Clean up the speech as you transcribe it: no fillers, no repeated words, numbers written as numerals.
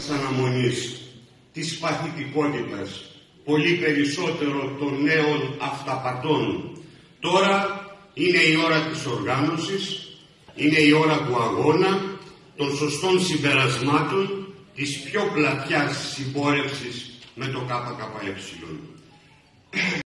της αναμονής, της παθητικότητας, πολύ περισσότερο των νέων αυταπατών. Τώρα είναι η ώρα της οργάνωσης, είναι η ώρα του αγώνα, των σωστών συμπερασμάτων, της πιο πλατιάς συμπόρευσης με το ΚΚΕ.